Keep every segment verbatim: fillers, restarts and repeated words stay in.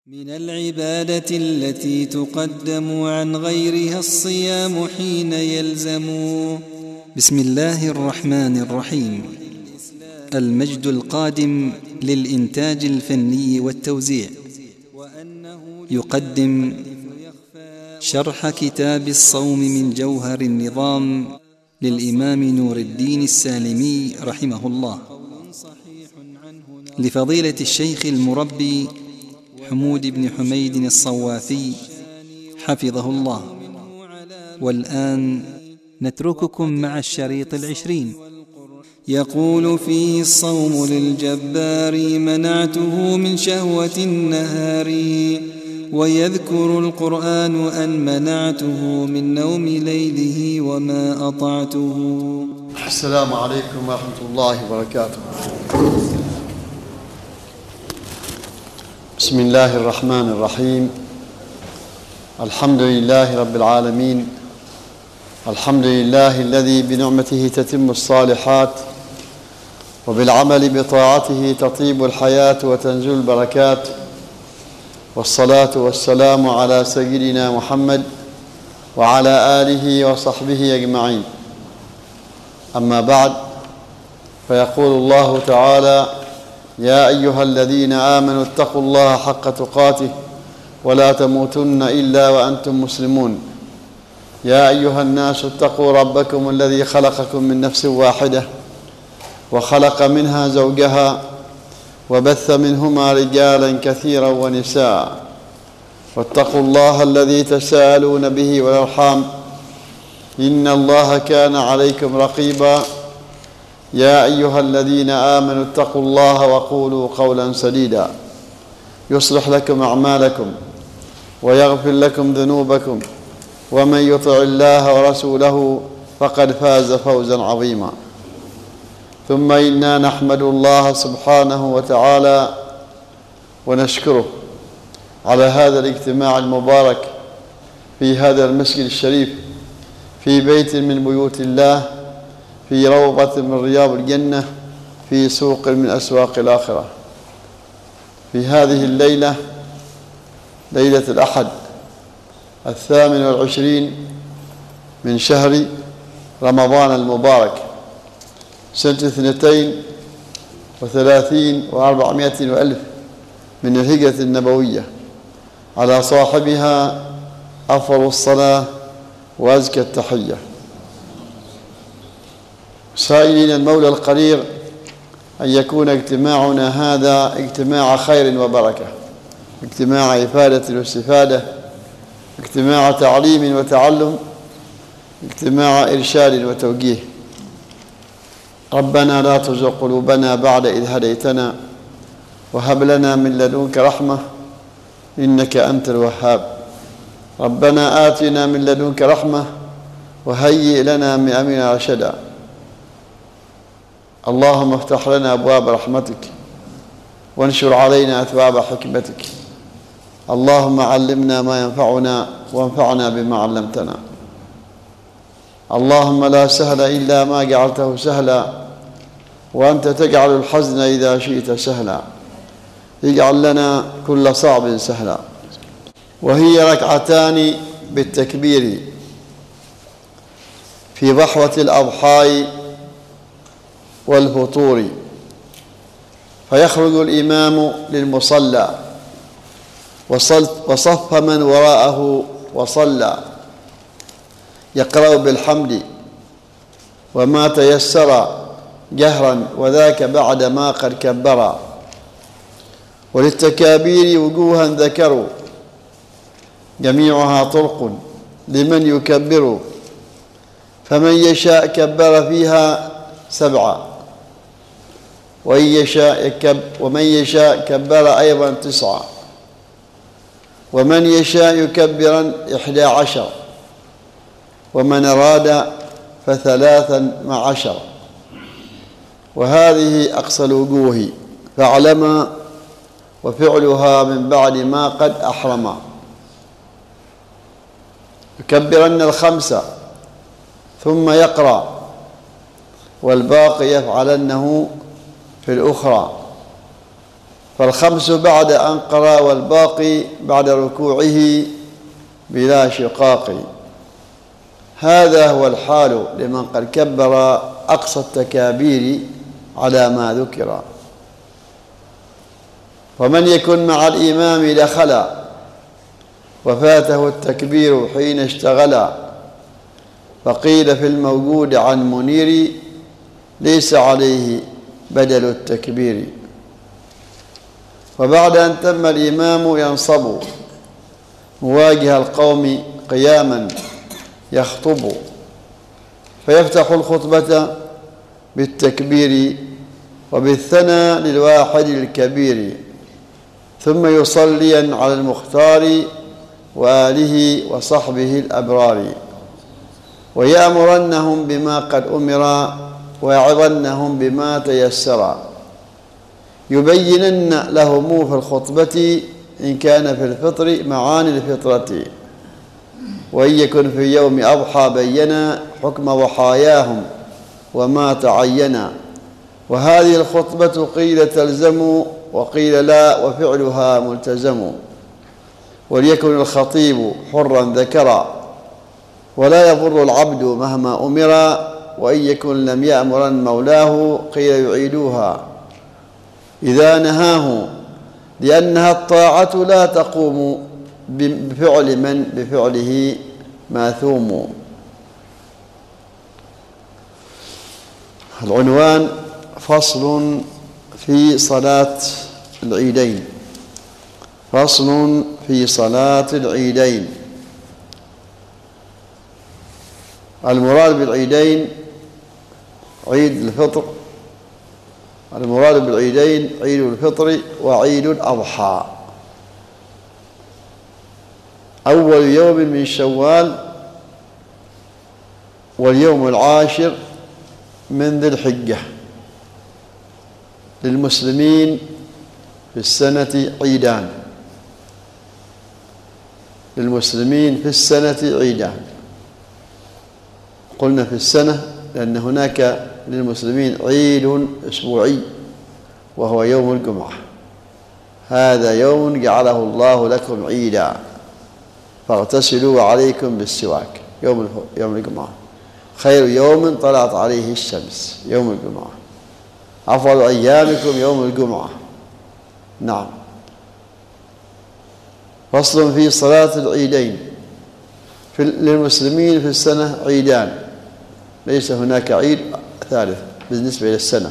من العبادة التي تقدم عن غيرها الصيام حين يلزم. بسم الله الرحمن الرحيم. المجد القادم للإنتاج الفني والتوزيع يقدم شرح كتاب الصوم من جوهر النظام للإمام نور الدين السالمي رحمه الله، لفضيلة الشيخ المربي حمود بن حميد الصوافي حفظه الله. والآن نترككم مع الشريط العشرين. يقول فيه الصوم للجبار منعته من شهوة النهار، ويذكر القرآن أن منعته من نوم ليله وما أطعته. السلام عليكم ورحمة الله وبركاته. بسم الله الرحمن الرحيم. الحمد لله رب العالمين. الحمد لله الذي بنعمته تتم الصالحات، وبالعمل بطاعته تطيب الحياة وتنزل البركات، والصلاة والسلام على سيدنا محمد وعلى آله وصحبه أجمعين. أما بعد، فيقول الله تعالى: يا أيها الذين آمنوا اتقوا الله حق تقاته ولا تموتن إلا وأنتم مسلمون. يا أيها الناس اتقوا ربكم الذي خلقكم من نفس واحدة وخلق منها زوجها وبث منهما رجالا كثيرا ونساء، واتقوا الله الذي تساءلون به والأرحام إن الله كان عليكم رقيبا. يا أيها الذين آمنوا اتقوا الله وقولوا قولا سديدا يصلح لكم أعمالكم ويغفر لكم ذنوبكم، ومن يطع الله ورسوله فقد فاز فوزا عظيما. ثم إنا نحمد الله سبحانه وتعالى ونشكره على هذا الاجتماع المبارك في هذا المسجد الشريف، في بيت من بيوت الله، في روضة من رياض الجنة، في سوق من أسواق الآخرة، في هذه الليلة، ليلة الأحد الثامن والعشرين من شهر رمضان المبارك، سنة اثنتين وثلاثين وأربعمائة وألف من الهجرة النبوية، على صاحبها أفضل الصلاة وأزكى التحية، سائلين المولى القدير أن يكون اجتماعنا هذا اجتماع خير وبركة، اجتماع إفادة واستفادة، اجتماع تعليم وتعلم، اجتماع إرشاد وتوجيه. ربنا لا تزغ قلوبنا بعد إذ هديتنا، وهب لنا من لدنك رحمة إنك أنت الوهاب. ربنا آتنا من لدنك رحمة وهيئ لنا من أمرنا رشدا. اللهم افتح لنا أبواب رحمتك وانشر علينا أثواب حكمتك. اللهم علمنا ما ينفعنا وانفعنا بما علمتنا. اللهم لا سهل إلا ما جعلته سهلا، وأنت تجعل الحزن إذا شئت سهلا. اجعل لنا كل صعب سهلا. وهي ركعتان بالتكبير في ضحوة الأضحى والفطور، فيخرج الإمام للمصلى وصف من وراءه وصلى، يقرأ بالحمد وما تيسر جهرا، وذاك بعد ما قد كبر. وللتكابير وجوها ذكروا، جميعها طرق لمن يكبر، فمن يشاء كبر فيها سبعة، وإن يشاء يكب ومن يشاء كبر أيضا تسعة، ومن يشاء يكبرا إحدى عشر، ومن أراد فثلاثا مع عشر. وهذه أقصى الوجوه، فاعلما وفعلها من بعد ما قد أحرما. يكبرن الخمسة ثم يقرأ، والباقي يفعلنه في الأخرى. فالخمس بعد أن قرأ والباقي بعد ركوعه بلا شقاق. هذا هو الحال لمن قد كبر أقصى التكابير على ما ذكر. ومن يكن مع الإمام دخل وفاته التكبير حين اشتغل، فقيل في الموجود عن منير ليس عليه بدل التكبير. وبعد أن تم الإمام ينصب مواجه القوم قياما يخطب، فيفتح الخطبة بالتكبير وبالثناء للواحد الكبير، ثم يصليا على المختار وآله وصحبه الأبرار، ويأمرنهم بما قد أمر ويعظنهم بما تيسر، يبينن لهم في الخطبة إن كان في الفطر معاني الفطرة، وإن يكن في يوم أضحى بينا حكم ضحاياهم وما تعينا. وهذه الخطبة قيل تلزم وقيل لا وفعلها ملتزم. وليكن الخطيب حرا ذكرا ولا يضر العبد مهما أمر، وإن يكن لم يأمرن مولاه قيل يعيدوها إذا نهاه، لأنها الطاعة لا تقوم بفعل من بفعله ماثوم. العنوان: فصل في صلاة العيدين. فصل في صلاة العيدين. المراد بالعيدين عيد الفطر، المراد بالعيدين عيد الفطر وعيد الأضحى. أول يوم من شوال واليوم العاشر من ذي الحجة. للمسلمين في السنة عيدان، للمسلمين في السنة عيدان. قلنا في السنة لأن هناك للمسلمين عيد أسبوعي وهو يوم الجمعة. هذا يوم جعله الله لكم عيدا فاغتسلوا وعليكم بالسواك. يوم يوم الجمعة خير يوم طلعت عليه الشمس، يوم الجمعة. أفضل أيامكم يوم الجمعة. نعم. فصل في صلاة العيدين. في للمسلمين في السنة عيدان، ليس هناك عيد ثالث بالنسبة إلى السنة.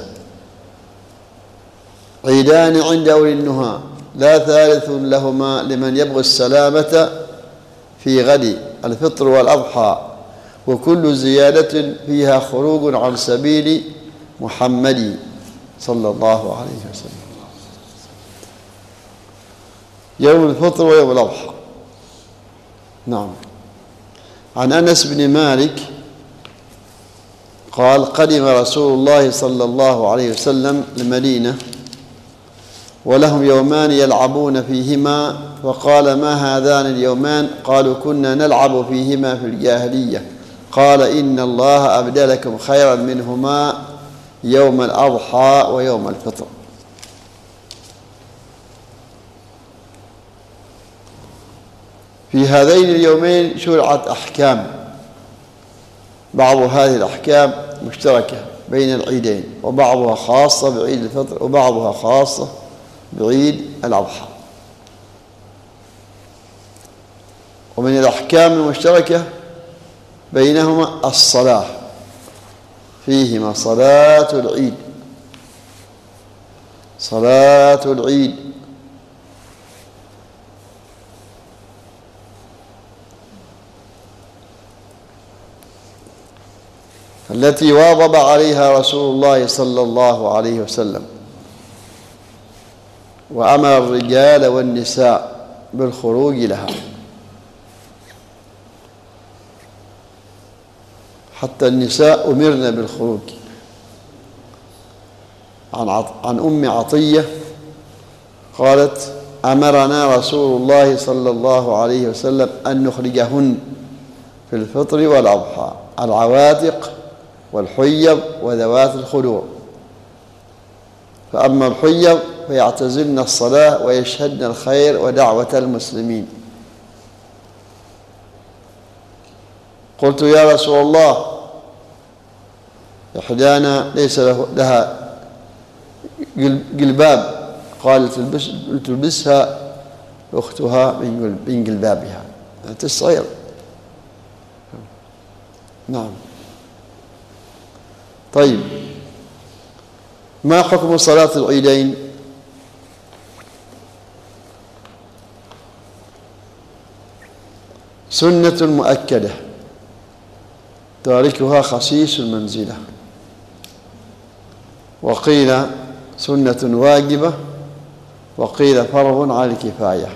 عيدان عند أولي النهى لا ثالث لهما لمن يبغي السلامة في غد الفطر والأضحى، وكل زيادة فيها خروج عن سبيل محمد صلى الله عليه وسلم. يوم الفطر ويوم الأضحى. نعم. عن أنس بن مالك قال: قدم رسول الله صلى الله عليه وسلم المدينة ولهم يومان يلعبون فيهما، فقال: ما هذان اليومان؟ قالوا: كنا نلعب فيهما في الجاهلية. قال: إن الله أبدلكم خيرا منهما يوم الأضحى ويوم الفطر. في هذين اليومين شرعت أحكام، بعض هذه الأحكام مشتركة بين العيدين، وبعضها خاصة بعيد الفطر وبعضها خاصة بعيد الأضحى. ومن الأحكام المشتركة بينهما الصلاة فيهما، صلاة العيد، صلاة العيد. التي واظب عليها رسول الله صلى الله عليه وسلم، وأمر الرجال والنساء بالخروج لها، حتى النساء أمرن بالخروج. عن عن أم عطية قالت: أمرنا رسول الله صلى الله عليه وسلم أن نخرجهن في الفطر والأضحى، العواتق والحيض وذوات الخدور. فأما الحيض فيعتزلن الصلاة ويشهدن الخير ودعوة المسلمين. قلت يا رسول الله إحدانا ليس له لها جلباب، قال تلبسها أختها من جلبابها، أنت الصغير. نعم. طيب، ما حكم صلاة العيدين؟ سنة مؤكدة تاركها خسيس المنزلة، وقيل سنة واجبة، وقيل فرض على الكفاية.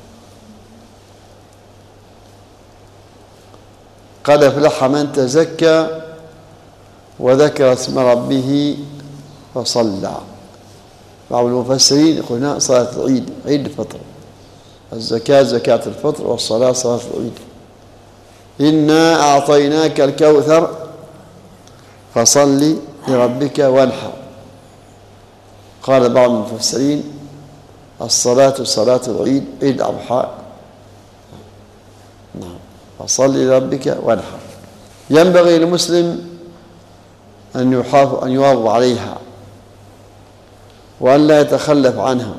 قد أفلح من تزكى وذكر اسم ربه فصلى. بعض المفسرين يقولون صلاة العيد عيد الفطر، الزكاة زكاة الفطر، والصلاة صلاة العيد. إنا أعطيناك الكوثر فصل لربك وانحر. قال بعض المفسرين الصلاة صلاة العيد عيد الأضحى. نعم، فصل لربك وانحر. ينبغي للمسلم أن يحافظ أن يواظب عليها وأن لا يتخلف عنها،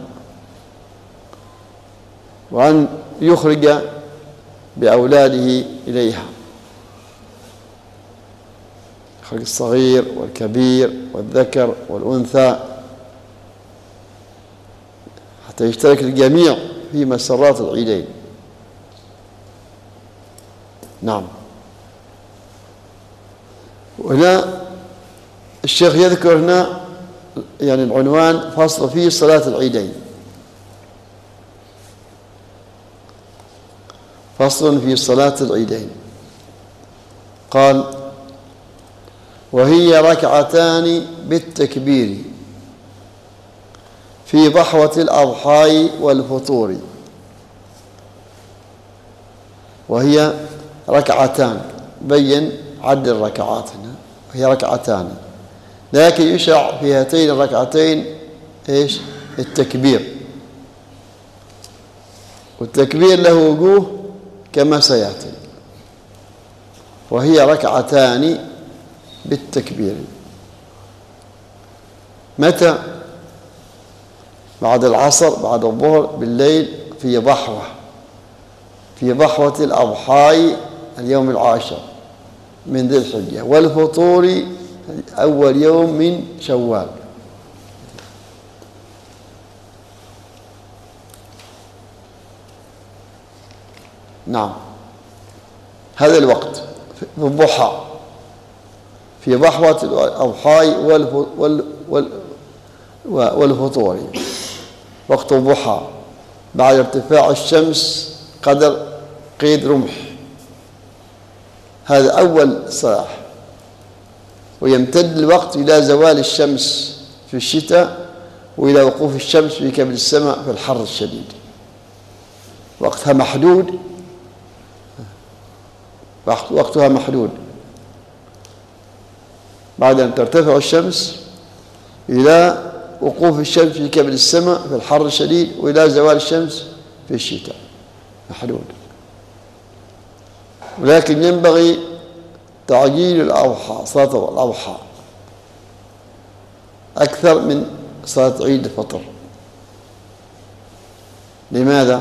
وأن يخرج بأولاده إليها، يخرج الصغير والكبير والذكر والأنثى حتى يشترك الجميع في مسرات العيدين. نعم. وهنا الشيخ يذكر هنا يعني العنوان فصل فيه صلاة العيدين، فصل في صلاة العيدين. قال وهي ركعتان بالتكبير في ضحوة الأضحى والفطور. وهي ركعتان، بين عد الركعات هنا، وهي ركعتان، لكن يشرع في هاتين الركعتين ايش؟ التكبير، والتكبير له وجوه كما سيأتي. وهي ركعتان بالتكبير. متى؟ بعد العصر، بعد الظهر، بالليل، في ضحوة، في ضحوة الأضحى اليوم العاشر من ذي الحجة، والفطور أول يوم من شوال. نعم، هذا الوقت في الضحى، في ضحوة الأضحى والفطور، وقت الضحى بعد ارتفاع الشمس قدر قيد رمح، هذا أول صلاة. ويمتد الوقت إلى زوال الشمس في الشتاء، وإلى وقوف الشمس في كبد السماء في الحر الشديد. وقتها محدود، وقتها محدود بعد أن ترتفع الشمس إلى وقوف الشمس في كبد السماء في الحر الشديد، وإلى زوال الشمس في الشتاء، محدود. ولكن ينبغي تعجيل الأضحى، صلاة الأضحى أكثر من صلاة عيد الفطر. لماذا؟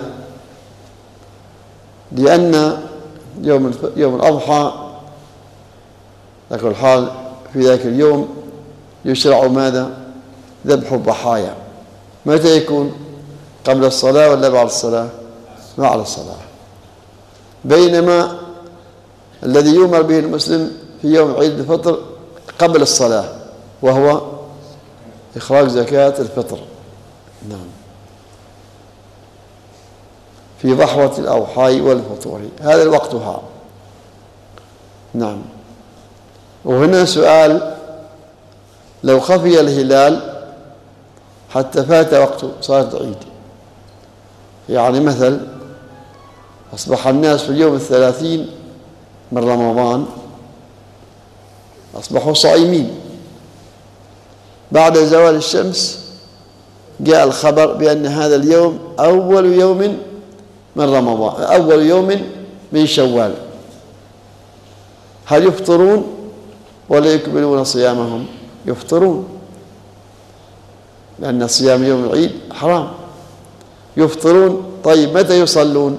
لأن يوم يوم الأضحى ذاك الحال في ذاك اليوم يشرع ماذا؟ ذبح الضحايا. متى يكون؟ قبل الصلاة ولا بعد الصلاة؟ بعد الصلاة. بينما الذي يؤمر به المسلم في يوم عيد الفطر قبل الصلاة، وهو إخراج زكاة الفطر. نعم، في ضحوة الأضحى والفطور، هذا وقتها. نعم. وهنا سؤال: لو خفي الهلال حتى فات وقت صلاة العيد، يعني مثل أصبح الناس في اليوم الثلاثين من رمضان أصبحوا صائمين، بعد زوال الشمس جاء الخبر بأن هذا اليوم أول يوم من رمضان، أول يوم من شوال، هل يفطرون ولا يكملون صيامهم؟ يفطرون، لأن صيام يوم العيد حرام. يفطرون. طيب متى يصلون؟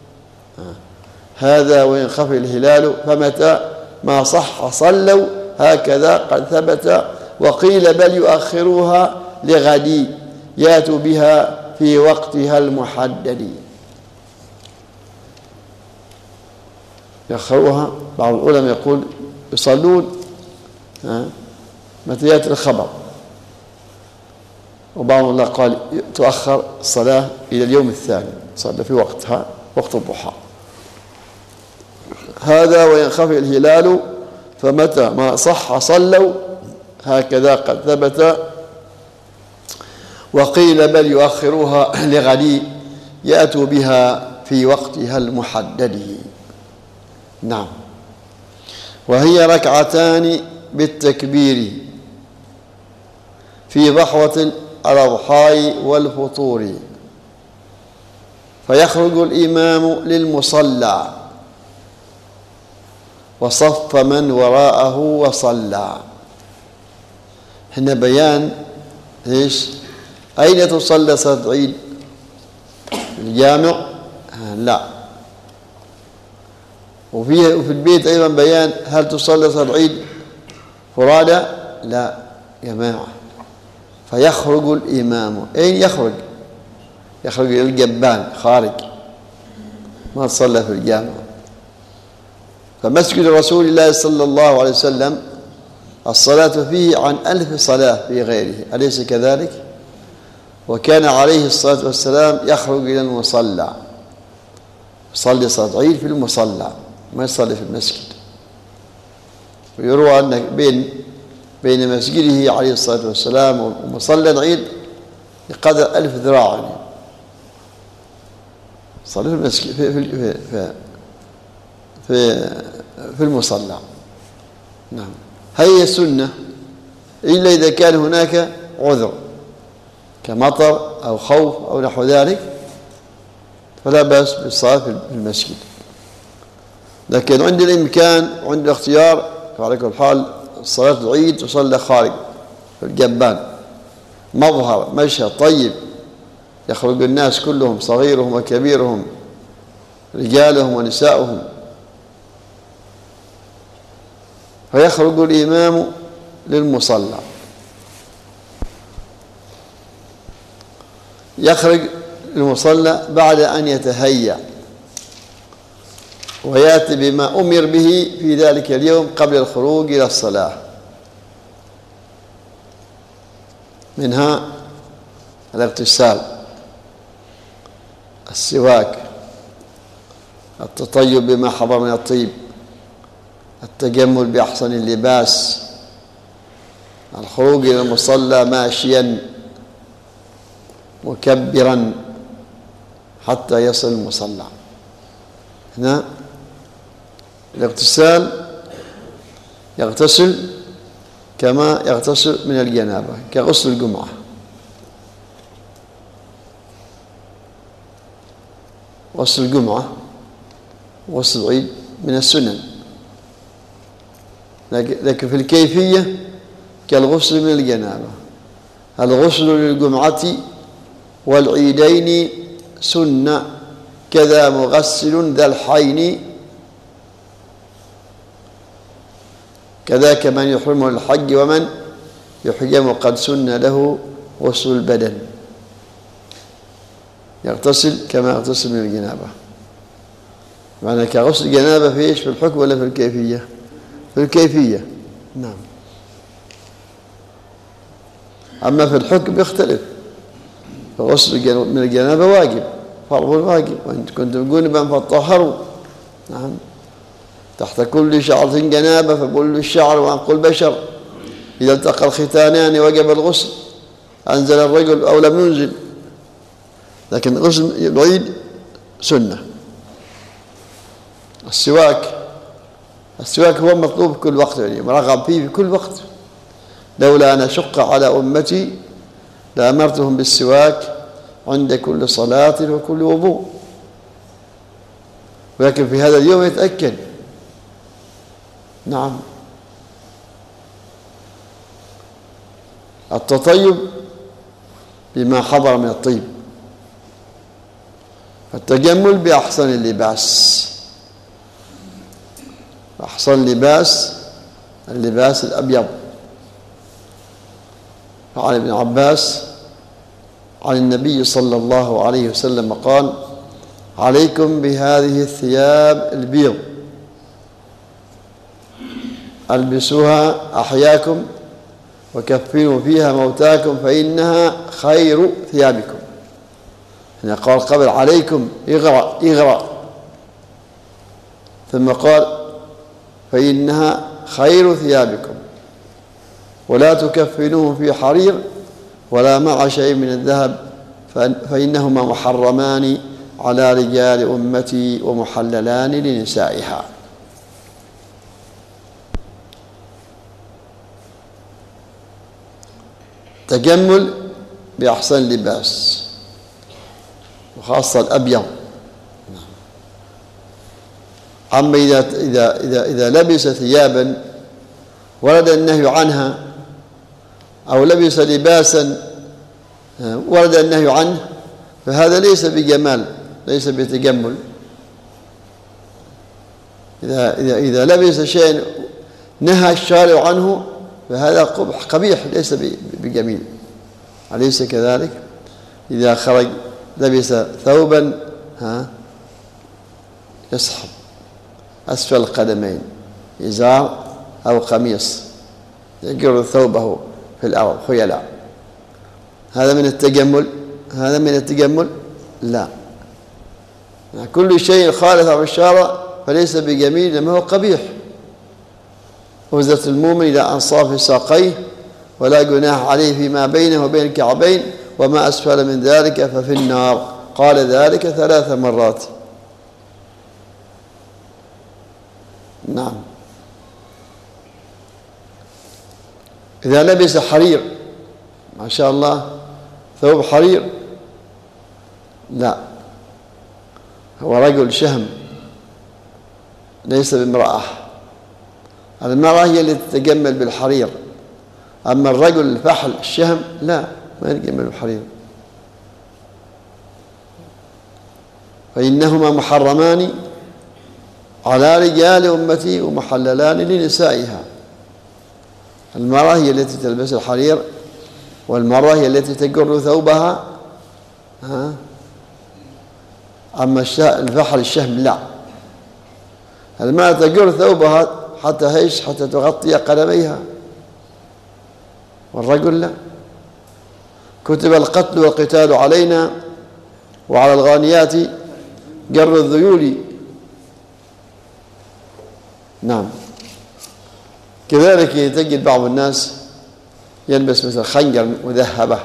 هذا وإن خفي الهلال فمتى ما صح صلوا، هكذا قد ثبت. وقيل بل يؤخروها لغدي ياتوا بها في وقتها المحدد. يأخروها، بعض العلماء يقول يصلون متى يأتي الخبر، وبعض الله قال تؤخر الصلاة إلى اليوم الثاني، صلى في وقتها وقت الضحى. هذا وإن خفي الهلال فمتى ما صح صلوا، هكذا قد ثبت. وقيل بل يؤخروها لغدي يأتوا بها في وقتها المحدد. نعم. وهي ركعتان بالتكبير في ضحوة الأضحى والفطور، فيخرج الإمام للمصلى وصف من وراءه وصلى. هنا بيان ايش؟ أين تصلى صلاة العيد؟ في الجامع؟ لا. وفي وفي البيت أيضا بيان، هل تصلى صلاة العيد فرادى؟ لا جماعة. فيخرج الإمام. أين يخرج؟ يخرج إلى الجبان، خارج، ما تصلى في الجامع. فمسجد رسول الله صلى الله عليه وسلم الصلاة فيه عن ألف صلاة في غيره، أليس كذلك؟ وكان عليه الصلاة والسلام يخرج إلى المصلى، يصلي صلاة عيد في المصلى، ما يصلي في المسجد. ويروى أن بين بين مسجده عليه الصلاة والسلام ومصلى العيد بقدر ألف ذراع، صلي في المسجد في في في في, في المصلى. نعم. هي السنة، إلا إذا كان هناك عذر كمطر أو خوف أو نحو ذلك فلا بأس بالصلاة في المسجد. لكن عند الإمكان وعند الاختيار على كل حال صلاة العيد تصلى خارج في الجبان، مظهر مشهد طيب، يخرج الناس كلهم صغيرهم وكبيرهم رجالهم ونساؤهم، فيخرج الإمام للمصلى. يخرج المصلى بعد أن يتهيأ ويأتي بما أمر به في ذلك اليوم قبل الخروج إلى الصلاة، منها الاغتسال، السواك، التطيب بما حضر من الطيب، التجمل بأحسن اللباس، الخروج إلى المصلى ماشيا مكبرا حتى يصل المصلى. هنا الاغتسال يغتسل كما يغتسل من الجنابة كغسل الجمعة، غسل الجمعة وغسل العيد من السنن، لكن في الكيفية كالغسل من الجنابة. الغسل للجمعة والعيدين سنة، كذا مغسل ذا الحين، كذاك من يحرمه الحج ومن يحجم قد سن له غسل البدن، يغتسل كما يغتسل من الجنابة. معنى كغسل الجنابة في ايش؟ في الحكم ولا في الكيفية؟ في الكيفية. نعم. أما في الحكم يختلف، فغسل من الجنابة واجب، فرض واجب، وانت كنتم جنبا فطهروا. نعم. تحت كل شعرة جنابة فكل الشعر وعن بشر، إذا التقى الختانان وجب الغسل، أنزل الرجل أو لم ينزل. لكن غسل العيد سنة. السواك السواك هو مطلوب في كل وقت، يعني مرغب فيه في كل وقت. لولا أن أشق على أمتي لأمرتهم بالسواك عند كل صلاة وكل وضوء، ولكن في هذا اليوم يتأكد. نعم. التطيب بما حضر من الطيب، التجمل بأحسن اللباس. أحسن اللباس اللباس الأبيض. عن ابن عباس عن النبي صلى الله عليه وسلم قال: عليكم بهذه الثياب البيض ألبسوها أحياكم وكفنوا فيها موتاكم فإنها خير ثيابكم. هنا قال قبل عليكم اغرأ اغرأ، ثم قال فإنها خير ثيابكم، ولا تكفنوه في حرير ولا مع شيء من الذهب فإنهما محرمان على رجال أمتي ومحللان لنسائها. تجمل بأحسن لباس، وخاصة الأبيض. أما إذا إذا إذا إذا لبس ثيابا ورد النهي عنها، أو لبس لباسا ورد النهي عنه، فهذا ليس بجمال، ليس بتجمل. إذا إذا إذا لبس شيئا نهى الشارع عنه فهذا قبح قبيح، ليس بجميل، أليس كذلك؟ إذا خرج لبس ثوبا ها يسحب أسفل القدمين، إزار أو قميص يجر ثوبه في الأرض خيلاء، هذا من التجمل؟ هذا من التجمل؟ لا. كل شيء خالف عن الشارع فليس بجميل، لما هو قبيح. وزة المؤمن إلى أنصاف ساقيه ولا جناح عليه فيما بينه وبين الكعبين، وما أسفل من ذلك ففي النار. قال ذلك ثلاث مرات. نعم. إذا لبس حرير ما شاء الله، ثوب حرير، لا، هو رجل شهم ليس بامرأة. المرأة هي التي تتجمل بالحرير، أما الرجل الفحل الشهم لا، ما يتجمل بالحرير. فإنهما محرمان على رجال أمتي ومحللان لنسائها. المرأة هي التي تلبس الحرير، والمرأة هي التي تجر ثوبها. ها؟ أما الفحل الشهم لا، المرأة تجر ثوبها حتى هيش حتى تغطي قدميها، والرجل لا. كتب القتل والقتال علينا وعلى الغانيات جر الذيول. نعم. كذلك تجد بعض الناس يلبس مثل خنجر مذهبة،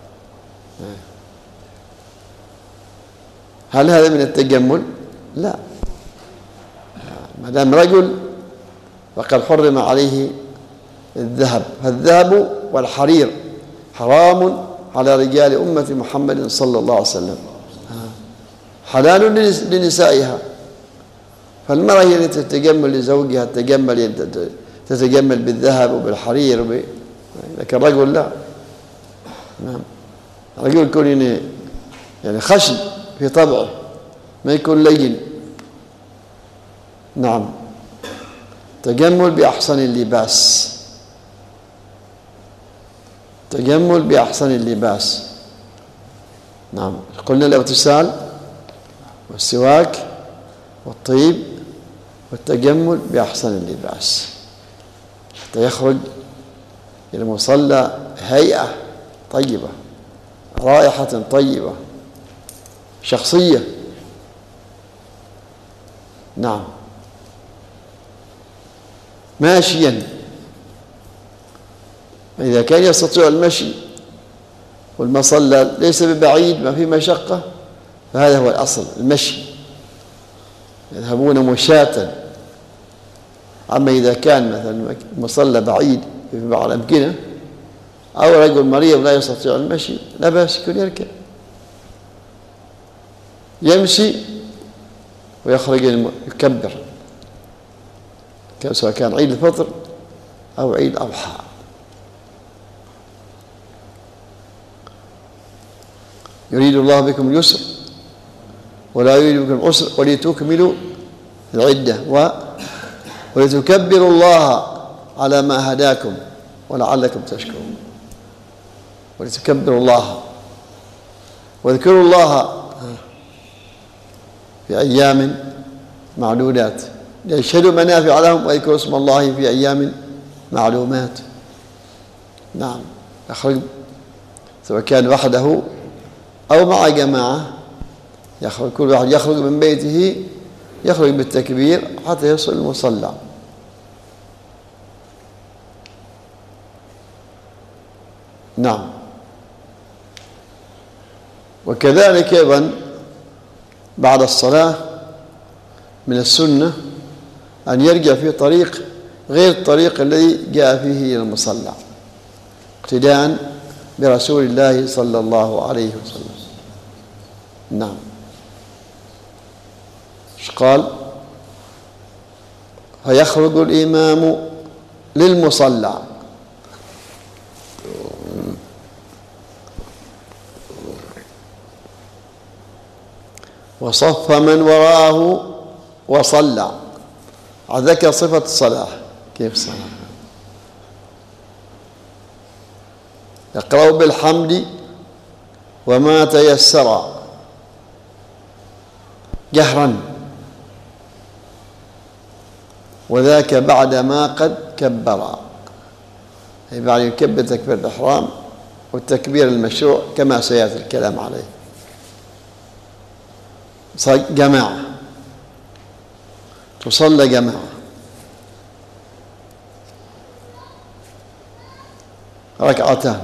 هل هذا من التجمل؟ لا. ما دام رجل فقد حرم عليه الذهب، فالذهب والحرير حرام على رجال أمة محمد صلى الله عليه وسلم، حلال لنسائها. فالمرأة هي التي تتجمل لزوجها، تتجمل تتجمل بالذهب وبالحرير وب... لكن الرجل لا. نعم. الرجل يكون يعني خشن في طبعه، ما يكون لين. نعم. تجمل بأحسن اللباس، تجمل بأحسن اللباس. نعم. قلنا الاغتسال والسواك والطيب والتجمل بأحسن اللباس حتى يخرج إلى المصلى هيئة طيبة، رائحة طيبة، شخصية. نعم. ماشيا، إذا كان يستطيع المشي والمصلى ليس ببعيد ما في مشقة فهذا هو الأصل، المشي، يذهبون مشاة. أما إذا كان مثلا المصلى بعيد في بعض الأمكنة أو رجل مريض لا يستطيع المشي لا بأس يكون يركب، يمشي ويخرج يكبر، سواء كان عيد الفطر أو عيد الأضحى. يريد الله بكم اليسر ولا يريد بكم العسر ولتكملوا العدة ولتكبروا الله على ما هداكم ولعلكم تشكرون. ولتكبروا الله واذكروا الله في أيام معدودات ليشهدوا منافع لهم ويذكروا اسم الله في أيام معلومات. نعم، يخرج سواء كان وحده أو مع جماعة، يخرج كل واحد يخرج من بيته يخرج بالتكبير حتى يصل المصلى. نعم، وكذلك أيضا بعد الصلاة من السنة أن يرجع في طريق غير الطريق الذي جاء فيه إلى المصلى اقتداء برسول الله صلى الله عليه وسلم. نعم، ايش قال؟ فيخرج الإمام للمصلى وصف من وراءه وصلى. ذكر صفة الصلاة، كيف الصلاة؟ يقرأ بالحمد وما تيسر جهرا، وذاك بعد ما قد كبر، أي بعد يكبر تكبير الإحرام والتكبير المشروع كما سيأتي الكلام عليه. جماعة تصلى جماعة، ركعتان.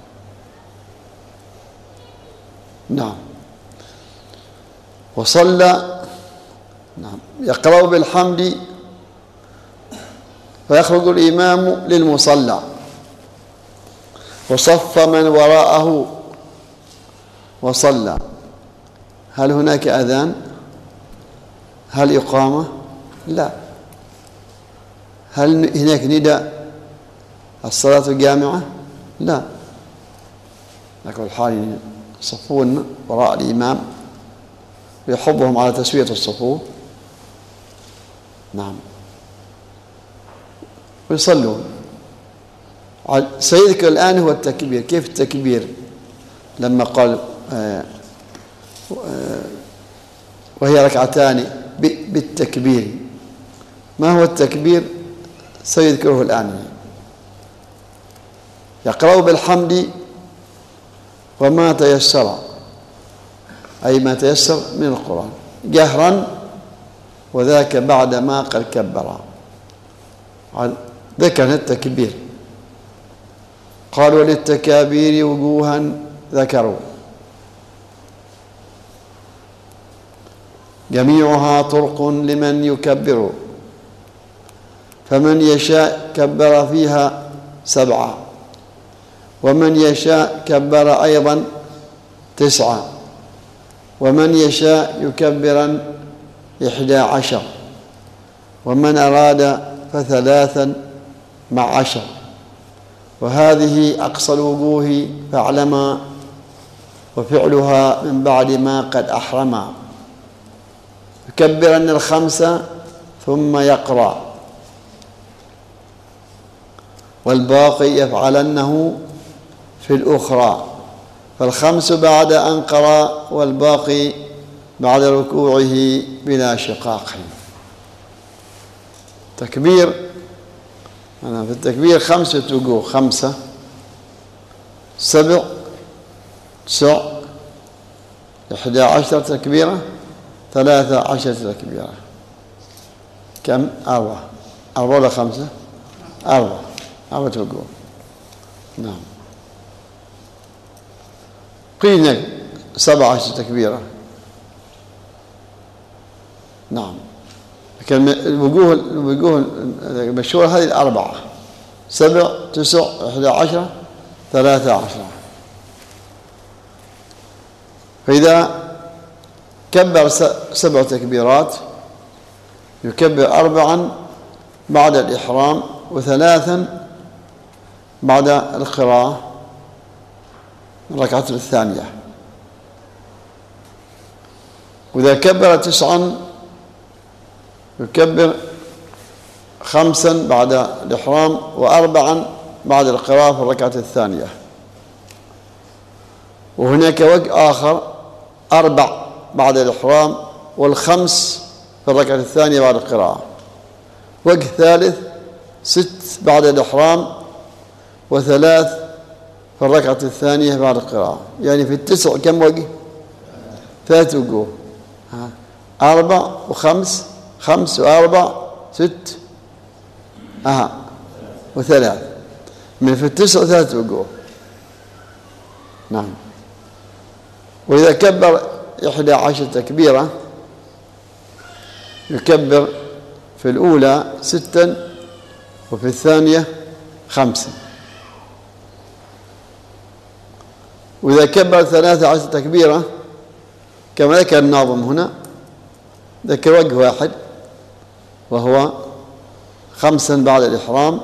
نعم، وصلى. نعم، يقرأ بالحمد فيخرج الإمام للمصلى وصف من وراءه وصلى. هل هناك أذان؟ هل إقامة؟ لا. هل هناك نداء الصلاة جامعة؟ لا. لكن الحال يصفون وراء الإمام ويحضهم على تسوية الصفوف. نعم، ويصلون. سيذكر الآن هو التكبير. كيف التكبير؟ لما قال آه وهي ركعتان بالتكبير، ما هو التكبير؟ سيذكره الآن. يقرأ بالحمد وما تيسر، أي ما تيسر من القرآن جهرا، وذاك بعد ما قد كبر. ذكر التكبير. قال وللتكابير وجوها ذكروا جميعها طرق لمن يكبر، فمن يشاء كبر فيها سبعة، ومن يشاء كبر أيضا تسعة، ومن يشاء يكبرا إحدى عشر، ومن أراد فثلاثا مع عشر. وهذه أقصى الوجوه فاعلما، وفعلها من بعد ما قد أحرما. يكبرن الخمسة ثم يقرأ، والباقي يفعلنه في الأخرى، فالخمس بعد أن قرأ والباقي بعد ركوعه بلا شقاق. تكبير أنا في التكبير خمسة وجوه، خمسة سبع تسع إحدى عشر تكبيرة، ثلاثة عشر تكبيرة. كم؟ أربعة. أربعة ولا خمسة؟ أربعة. أربعة وجوه. نعم. قيل سبع عشر تكبيرة. نعم. لكن الوجوه الوجوه المشهورة هذه الأربعة، سبع تسع إحدى عشر ثلاث عشرة. فإذا كبر سبع تكبيرات يكبر أربعا بعد الإحرام وثلاثا بعد القراءة الركعة الثانية. وإذا كبر تسعا يكبر خمسا بعد الإحرام وأربعا بعد القراءة في الركعة الثانية. وهناك وجه آخر أربع بعد الإحرام والخمس في الركعة الثانية بعد القراءة. وجه ثالث ست بعد الإحرام وثلاث في الركعة الثانية بعد القراءة. يعني في التسع كم وجه؟ ثلاث وجوه. أربع وخمس، خمس وأربع ست أها وثلاث. من في التسع ثلاث وجوه. نعم. وإذا كبر إحدى عشر تكبيرة يكبر في الأولى ستا وفي الثانية خمسا. وإذا كبر ثلاثة عشر تكبيرة كما ذكر الناظم هنا، ذكر وجه واحد وهو خمسا بعد الإحرام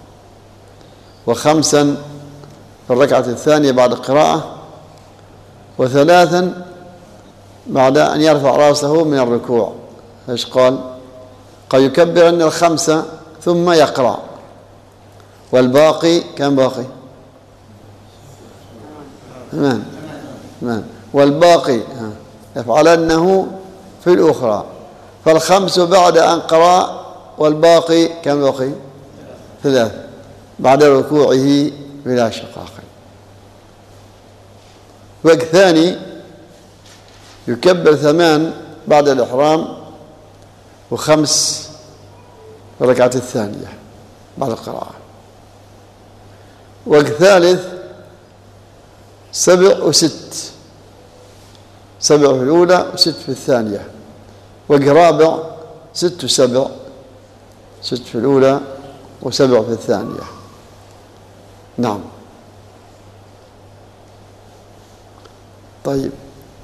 وخمسا في الركعة الثانية بعد القراءة وثلاثا بعد أن يرفع رأسه من الركوع. ايش قال؟ قد يكبر أن الخمسة ثم يقرأ والباقي كم باقي؟ تمام تمام. والباقي يفعلنه في الأخرى. فالخمس بعد أن قرأ والباقي كم باقي؟ ثلاث بعد ركوعه بلا شقاق. وجه ثاني يكبر ثمان بعد الإحرام وخمس في الركعة الثانية بعد القراءة. وجه ثالث سبع وست، سبع في الأولى وست في الثانية. وجه رابع ست وسبع، ست في الأولى وسبع في الثانية. نعم. طيب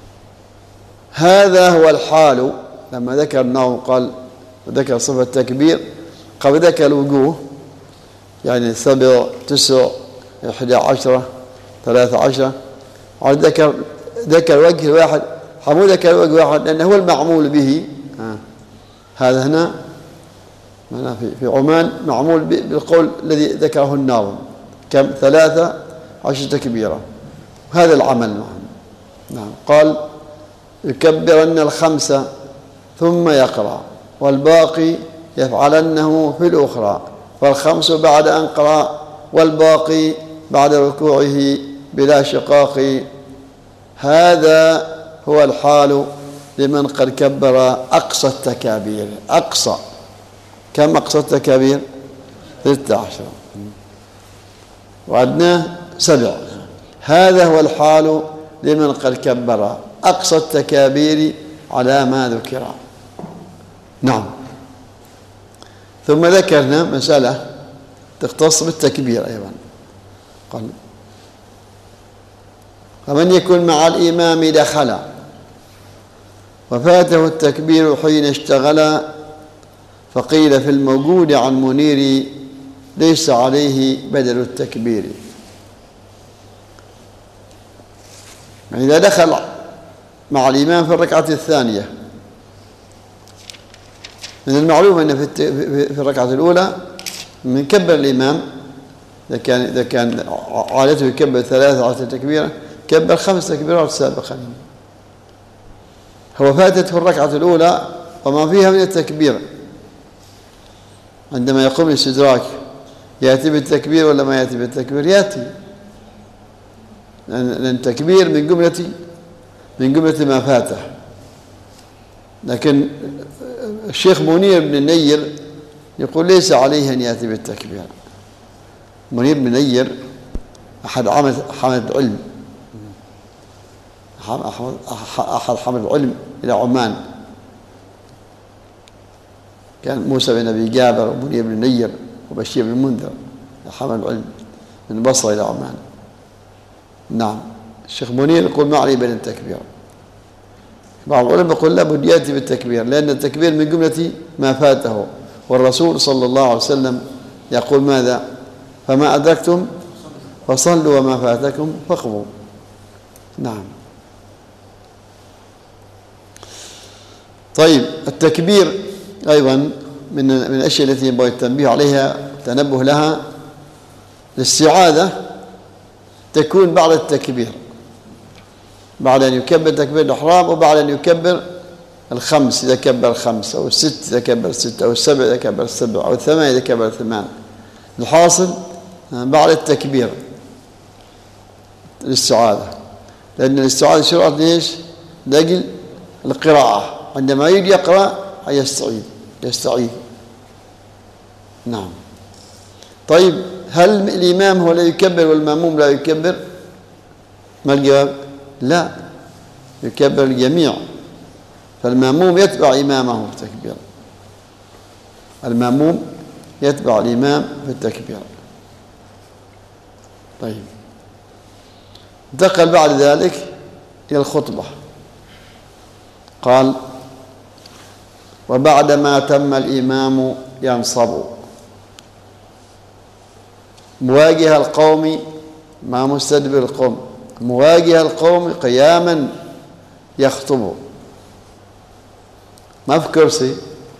هذا هو الحال. لما ذكر النوم قال ذكر صفة التكبير قبل ذكر الوجوه، يعني سبع تسع إحدى عشرة ثلاثة عشرة. ذكر ذكر وجه واحد، حمو ذكر وجه واحد لأنه هو المعمول به. آه. هذا هنا في في عمان معمول بالقول الذي ذكره الناظم كم؟ ثلاثة عشر تكبيرة. هذا العمل معهم. نعم. قال يكبرن الخمسة ثم يقرأ والباقي يفعلنه في الأخرى. فالخمس بعد أن قرأ والباقي بعد ركوعه بلا شقاق. هذا هو الحال لمن قد كبر أقصى التكابير. أقصى كم أقصى التكابير؟ ستة عشر وأدناه سبع. هذا هو الحال لمن قد كبر أقصى التكابير على ما ذكر. نعم. ثم ذكرنا مسألة تختص بالتكبير أيضا. قال فمن يكن مع الإمام دخل وفاته التكبير حين اشتغل فقيل في الموجود عن منير ليس عليه بدل التكبير. إذا دخل مع الإمام في الركعة الثانية، من المعلوم أن في الركعة الأولى من كبر الإمام إذا كان إذا كان عادته يكبر ثلاثة عشر تكبيرة كبر خمس تكبيرات سابقا. هو فاتته الركعة الأولى وما فيها من التكبير. عندما يقوم الاستدراك يأتي بالتكبير ولا ما يأتي بالتكبير؟ يأتي، لأن التكبير من جملة من جملة ما فاته. لكن الشيخ منير بن النير يقول ليس عليه أن يأتي بالتكبير. منير بن النير أحد حملة العلم، أحد حملة العلم إلى عمان. كان موسى بن أبي جابر ومنير بن النير وبشير بن المنذر حمل العلم من البصرة إلى عمان. نعم. الشيخ منير يقول ما عليه بين التكبير. بعض العلماء يقول لا بد يأتي بالتكبير، لأن التكبير من جملة ما فاته، والرسول صلى الله عليه وسلم يقول ماذا؟ فما أدركتم فصلوا وما فاتكم فاقضوا. نعم. طيب، التكبير أيضا من من الأشياء التي ينبغي التنبيه عليها، التنبه لها. الاستعاذة تكون بعد التكبير، بعد أن يكبر تكبير الإحرام، وبعد أن يكبر الخمس إذا كبر الخمس، أو الست إذا كبر الست، أو السبع إذا كبر السبع، أو الثمان إذا كبر الثمان. الحاصل بعد التكبير الاستعاذة، لأن الاستعاذة شرعت ليش؟ لأجل القراءة، عندما يريد يقرأ يستعيذ يستعيذ. نعم. طيب، هل الإمام هو لا يكبر والمأموم لا يكبر؟ ما الجواب؟ لا، يكبر الجميع، فالمأموم يتبع إمامه في التكبير، المأموم يتبع الإمام في التكبير. طيب، انتقل بعد ذلك إلى الخطبة. قال: وبعدما تم الإمام ينصب مواجه القوم مع مستدبر القوم، مواجه القوم قياما يخطب، ما في كرسي،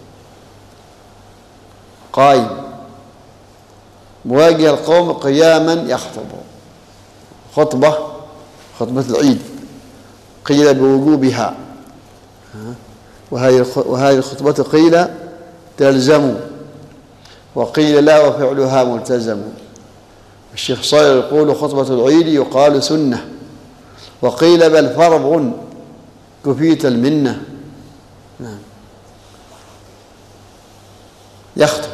قائم، مواجه القوم قياما يخطب. خطبة خطبة العيد قيل بوجوبها، وهذه الخطبة قيل تلزم، وقيل لا وفعلها ملتزم. الشيخ صالح يقول خطبة العيد يقال سنة، وقيل بل فرض كفيت المنة. نعم. يخطب.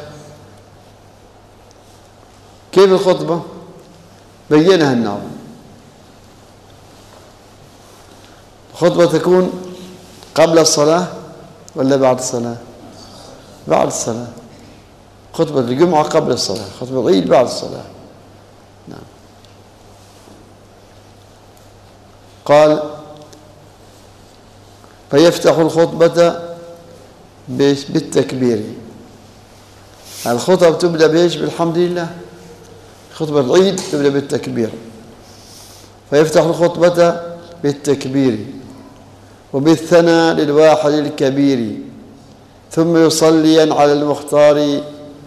كيف الخطبة؟ بينها الناظم. الخطبة تكون قبل الصلاة ولا بعد الصلاة؟ بعد الصلاة. خطبة الجمعة قبل الصلاة، خطبة العيد بعد الصلاة. نعم. قال: فيفتح الخطبة بالتكبير. الخطب تبدأ بإيش؟ بالحمد لله. خطبة العيد تبدأ بالتكبير. فيفتح الخطبة بالتكبير وبالثناء للواحد الكبير، ثم يصليا على المختار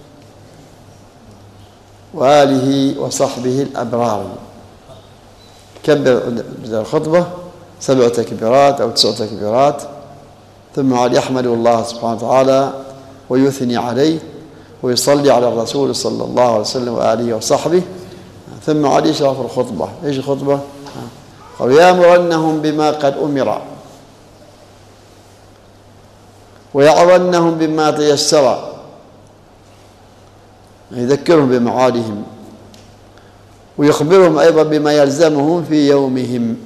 وآله وصحبه الأبرار. كبر الخطبة سبع تكبيرات أو تسع تكبيرات، ثم عاد يحمد الله سبحانه وتعالى ويثني عليه ويصلي على الرسول صلى الله عليه وسلم وآله وصحبه، ثم عاد يشرع في الخطبة. إيش الخطبة؟ قال: يأمرنهم بما قد أمر ويعظنهم بما تيسر، يذكرهم بمعادهم، ويخبرهم أيضا بما يلزمهم في يومهم.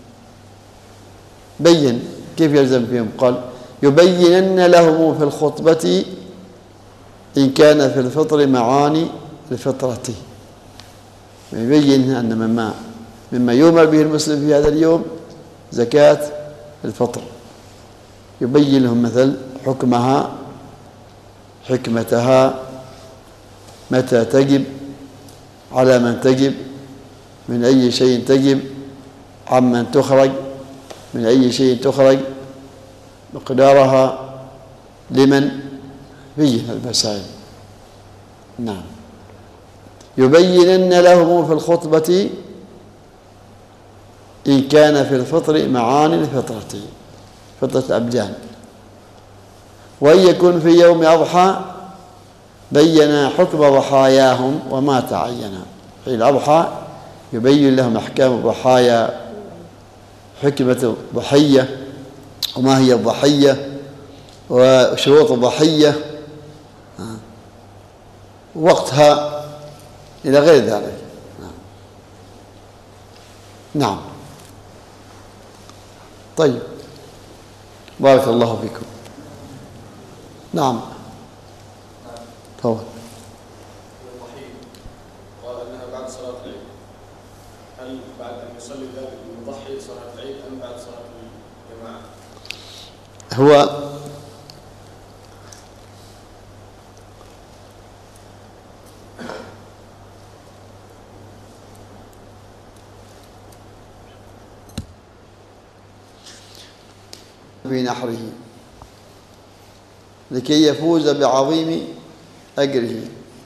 بين كيف يلزم فيهم. قال: يبينن لهم في الخطبة إن كان في الفطر معاني الفطرة. يبين أن مما مما يؤمر به المسلم في هذا اليوم زكاة الفطر، يبين لهم مثل حكمها، حكمتها، متى تجب، على من تجب، من أي شيء تجب، عمن تخرج، من أي شيء تخرج، مقدارها، لمن، بين المسائل. نعم. يبينن لهم في الخطبة إن كان في الفطر معاني الفطرة، فطرة الأبدان، وإن يكن في يوم أضحى بين حكم ضحاياهم وما تعين. في الأضحى يبين لهم أحكام الضحايا، حكمة الضحية وما هي الضحية وشروط الضحية وقتها إلى غير ذلك. نعم. طيب، بارك الله فيكم. نعم، تفضل. قال انها بعد صلاه العيد، هل بعد ان يصلي هو في نحره لكي يفوز بعظيم أجره.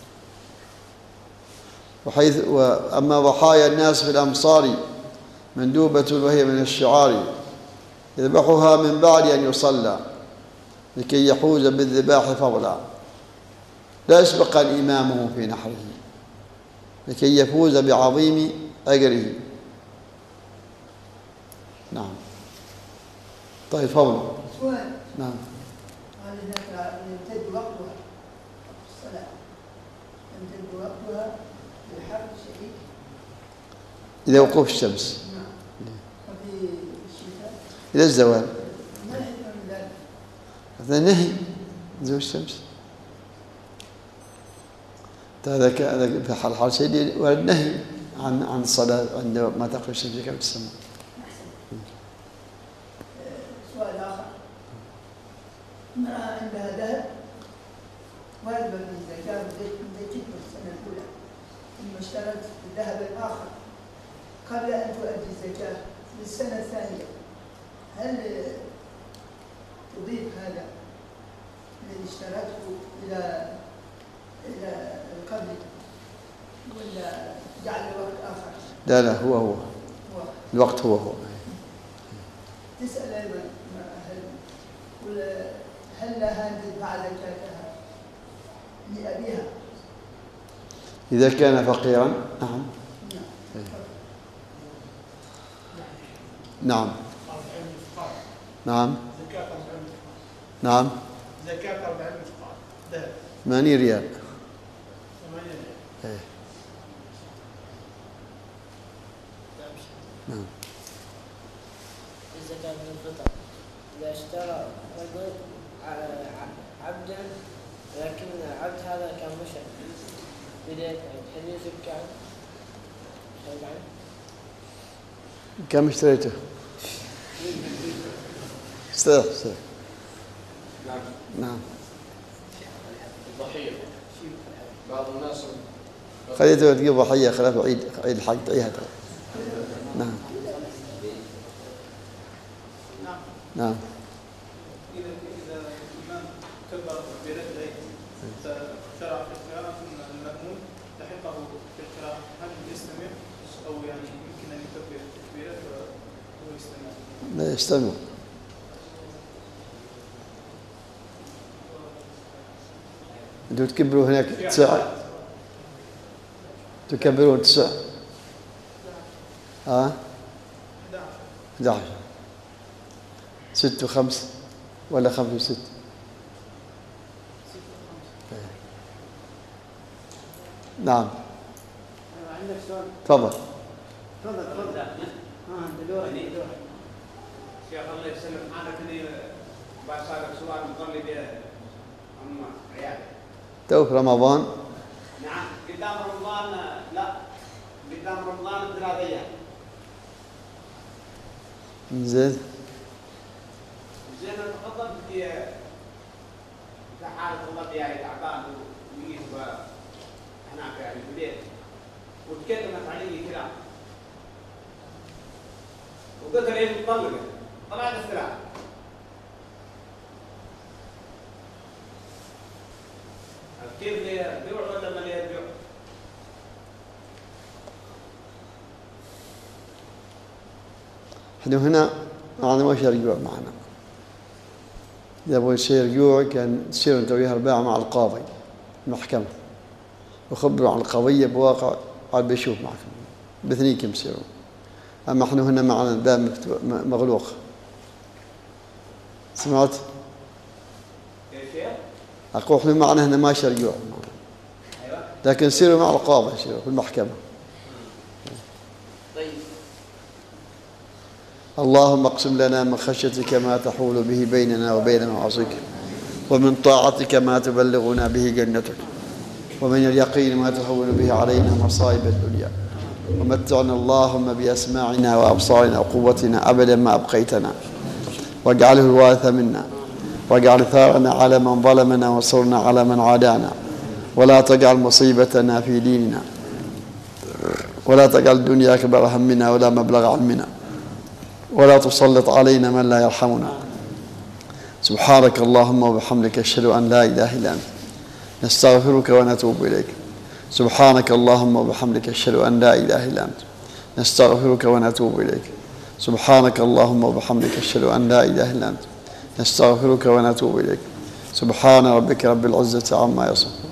وحيث وأما ضحايا الناس في الأمصار مندوبة وهي من الشعار يذبحها من بعد أن يصلى لكي يحوز بالذباح فضلا لا يسبق إمامه في نحره لكي يفوز بعظيم أجره. نعم. طيب فضل. سؤال. نعم. هل هناك يمتد وقتها الصلاة يمتد وقتها لحرب الشهيد؟ إذا وقوف الشمس. نعم. وفي الشتاء؟ إلى الزوال. ما الحكمة من ذلك؟ هذا نهي زوال الشمس. هذا في حال حال شديد والنهي عن عن الصلاة عند ما تغرب الشمس كما في السماء. سؤال آخر. امرأة عندها ذهب واجبة في الزكاة زكيته السنة الأولى ثم اشترت الذهب الآخر قبل أن تؤدي الزكاة في السنة الثانية، هل تضيف هذا الذي اشترته إلى إلى القبل ولا جعل الوقت آخر؟ لا لا هو هو هو. الوقت هو هو. تسأل أيضا هل هل لها أن تدفع زكاتها لأبيها؟ إذا كان فقيرا نعم. نعم. نعم. نعم. زكاة أربعين مثقال ذهب. ثمانين ريال. ثمانين ريال. إيه. نعم. الزكاة من الفطر إذا اشترى رجل عبدا لكن العبد هذا كان مشرك بداية هل يزكى عنه؟ كم اشتريته؟ استرح استرح. نعم. نعم. الضحية بعض الناس خليته تجيب ضحية خلاف عيد عيد الحج تعيها. نعم. نعم. إذا إذا الإمام كبر برجلين فشرع في القراءة ثم المأمون لحقه في القراءة هل يستمر أو يعني يمكن أن يكبر تكبيرات وهو يستمر؟ لا يستمر. أنتم تكبروا هناك تسع تكبرون تسع ها أحد عشر ست وخمس ولا خمس وست؟ نعم. عندك سؤال؟ تفضل. تفضل تفضل. اه دلوقتي دلوقتي. شيخ الله يسلمك انا كني بسالك سؤال مقلد ام عيالي. توك رمضان. نعم قدام رمضان لا قدام رمضان ثلاث ايام. زين. زين تفضل في في حالة الله يعني تعبان وميت وهناك يعني في البيت وتكلمت علي كلام وقلت لي مطلقة طلعت السلاح كيف لي بيوع ولا ما لي بيوع؟ احنا هنا معنا ما شيء رجوع معنا. إذا أبغى شيء رجوع كان تصير أنت وياها أربعة مع القاضي المحكمة وخبروا عن القضية بواقع عاد بيشوف معكم باثنين كم يصيرون. أما احنا هنا معنا الباب مغلوق. سمعت؟ أقول احنا معنا هنا ما شيء رجوع لكن يصيروا مع القاضي يصيروا في المحكمة. اللهم اقسم لنا من خشيتك ما تحول به بيننا وبين معاصيك ومن طاعتك ما تبلغنا به جنتك ومن اليقين ما تهون به علينا مصائب الدنيا ومتعنا اللهم بأسماعنا وأبصارنا وقوتنا أبدا ما أبقيتنا واجعله الوارث منا واجعل ثارنا على من ظلمنا وانصرنا على من عادانا، ولا تجعل مصيبتنا في ديننا، ولا تجعل الدنيا أكبر همنا ولا مبلغ علمنا، ولا تسلط علينا من لا يرحمنا. سبحانك اللهم وبحمدك أشهد أن لا إله إلا أنت نستغفرك ونتوب إليك. سبحانك اللهم وبحمدك أشهد أن لا إله إلا أنت نستغفرك ونتوب إليك. سبحانك اللهم وبحمدك أشهد أن لا إله إلا أنت نستغفرك ونتوب إليك. سبحان ربك رب العزة عما يصفون.